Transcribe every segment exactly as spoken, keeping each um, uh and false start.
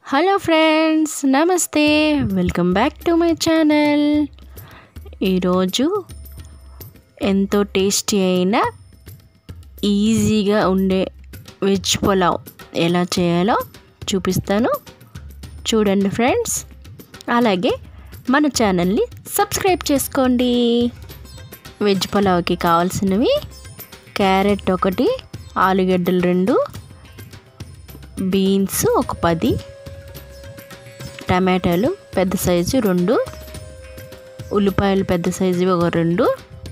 Hello friends, నమస్తే. Welcome back to my channel. ఈరోజు ఎంతో టేస్టీ అయిన ఈజీగా ఉండే వెజ్ పులావ్ ఎలా చేయాలో చూపిస్తాను. చూడండి ఫ్రెండ్స్, అలాగే మన ఛానల్ని సబ్స్క్రైబ్ చేసుకోండి. వెజ్ పులావ్కి కావాల్సినవి క్యారెట్ ఒకటి, ఆలుగడ్డలు రెండు, బీన్స్ ఒక పది, టమాటాలు పెద్ద సైజు రెండు, ఉల్లిపాయలు పెద్ద సైజు ఒక రెండు,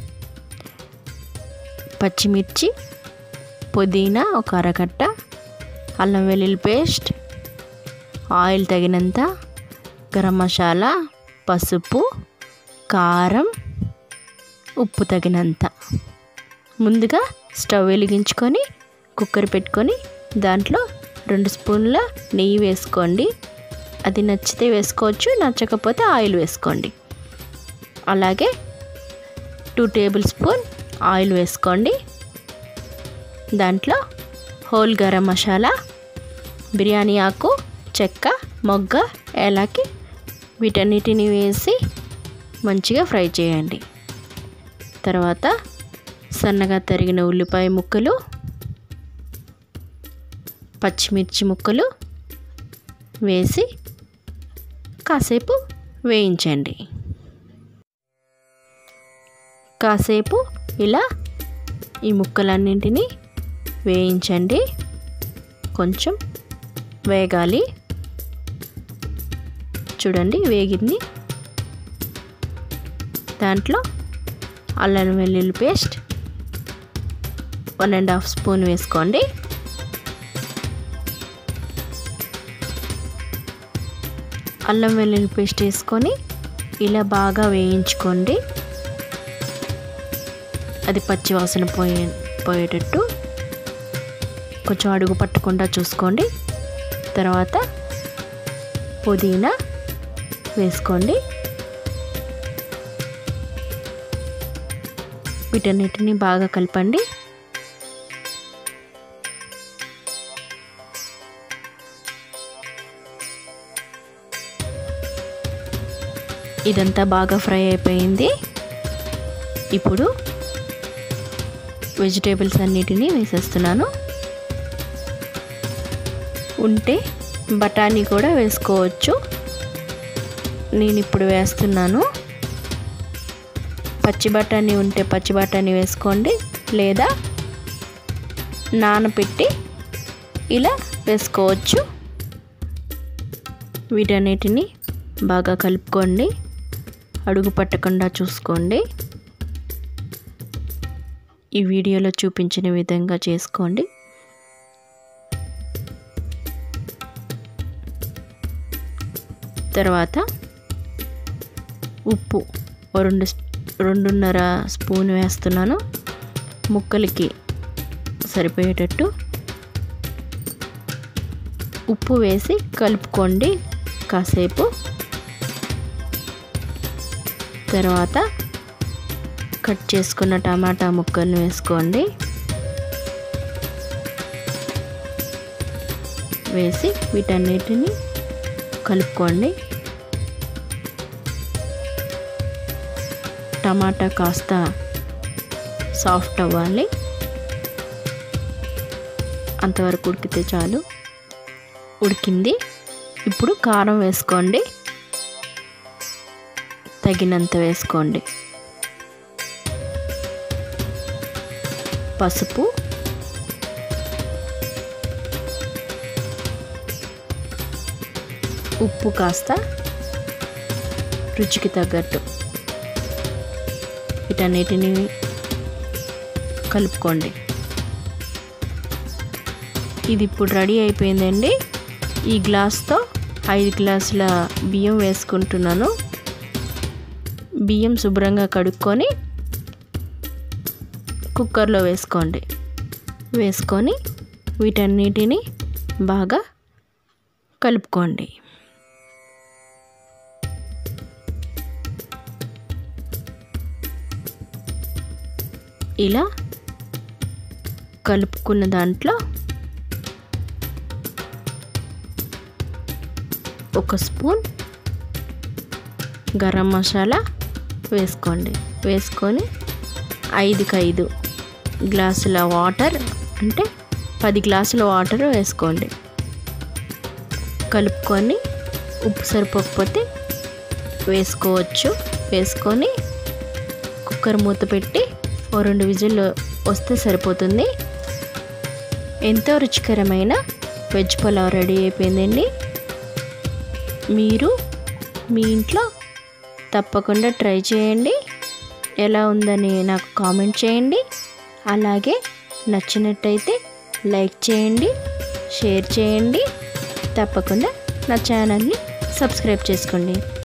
పచ్చిమిర్చి, పుదీనా ఒక అరకట్ట, అల్లం వెల్లుల్లి పేస్ట్, ఆయిల్ తగినంత, గరం మసాలా, పసుపు, కారం, ఉప్పు తగినంత. ముందుగా స్టవ్ వెలిగించుకొని కుక్కర్ పెట్టుకొని దాంట్లో రెండు స్పూన్ల నెయ్యి వేసుకోండి. అది నచ్చితే వేసుకోవచ్చు, నచ్చకపోతే ఆయిల్ వేసుకోండి. అలాగే టూ టేబుల్ స్పూన్ ఆయిల్ వేసుకోండి. దాంట్లో హోల్ గరం మసాలా, బిర్యానీ ఆకు, చెక్క, మొగ్గ, ఏలకి వీటన్నిటిని వేసి మంచిగా ఫ్రై చేయండి. తర్వాత సన్నగా తరిగిన ఉల్లిపాయ ముక్కలు, పచ్చిమిర్చి ముక్కలు వేసి కాసేపు వేయించండి. కాసేపు ఇలా ఈ ముక్కలన్నింటినీ వేయించండి. కొంచెం వేగాలి. చూడండి వేగింది. దాంట్లో అల్లం వెల్లుల్లి paste one and half spoon వేసుకోండి. అల్లం వెల్లుల్లి పేస్ట్ వేసుకొని ఇలా బాగా వేయించుకోండి. అది పచ్చి వాసన పోయే పోయేటట్టు కొంచెం అడుగు పట్టకుండా చూసుకోండి. తర్వాత పుదీనా వేసుకోండి. వీటన్నిటిని బాగా కలపండి. ఇదంతా బాగా ఫ్రై అయిపోయింది. ఇప్పుడు వెజిటేబుల్స్ అన్నిటినీ వేసేస్తున్నాను. ఉంటే బఠానీ కూడా వేసుకోవచ్చు. నేను ఇప్పుడు వేస్తున్నాను. పచ్చి బఠానీ ఉంటే పచ్చి బఠానీ వేసుకోండి, లేదా నానబెట్టి ఇలా వేసుకోవచ్చు. వీటన్నిటిని బాగా కలుపుకోండి. అడుగు పట్టకుండా చూసుకోండి. ఈ వీడియోలో చూపించిన విధంగా చేసుకోండి. తర్వాత ఉప్పు రెండు రెండున్నర స్పూన్ వేస్తున్నాను. ముక్కలకి సరిపోయేటట్టు ఉప్పు వేసి కలుపుకోండి కాసేపు. తర్వాత కట్ చేసుకున్న టమాటా ముక్కలను వేసుకోండి. వేసి వీటన్నిటిని కలుపుకోండి. టమాటా కాస్త సాఫ్ట్ అవ్వాలి. అంతవరకు ఉడికితే చాలు. ఉడికింది. ఇప్పుడు కారం వేసుకోండి. తగినంత వేసుకోండి. పసుపు, ఉప్పు కాస్త రుచికి తగ్గట్టు వీటన్నిటిని కలుపుకోండి. ఇది ఇప్పుడు రెడీ అయిపోయిందండి. ఈ గ్లాస్తో ఐదు గ్లాసుల బియ్యం వేసుకుంటున్నాను. బియ్యం శుభ్రంగా కడుక్కొని కుక్కర్లో వేసుకోండి. వేసుకొని వీటన్నిటిని బాగా కలుపుకోండి. ఇలా కలుపుకున్న దాంట్లో ఒక స్పూన్ గరం మసాలా వేసుకోండి. వేసుకొని ఐదుకి ఐదు గ్లాసుల వాటర్ అంటే పది గ్లాసుల వాటర్ వేసుకోండి. కలుపుకొని ఉప్పు సరిపోకపోతే వేసుకోవచ్చు. వేసుకొని కుక్కర్ మూత పెట్టి ఓ రెండు విజిల్ వస్తే సరిపోతుంది. ఎంతో రుచికరమైన వెజ్ పులావ్ రెడీ అయిపోయిందండి. మీరు మీ ఇంట్లో తప్పకుండా ట్రై చేయండి. ఎలా ఉందని నాకు కామెంట్ చేయండి. అలాగే నచ్చినట్టయితే లైక్ చేయండి, షేర్ చేయండి. తప్పకుండా నా ఛానల్ని సబ్స్క్రైబ్ చేసుకోండి.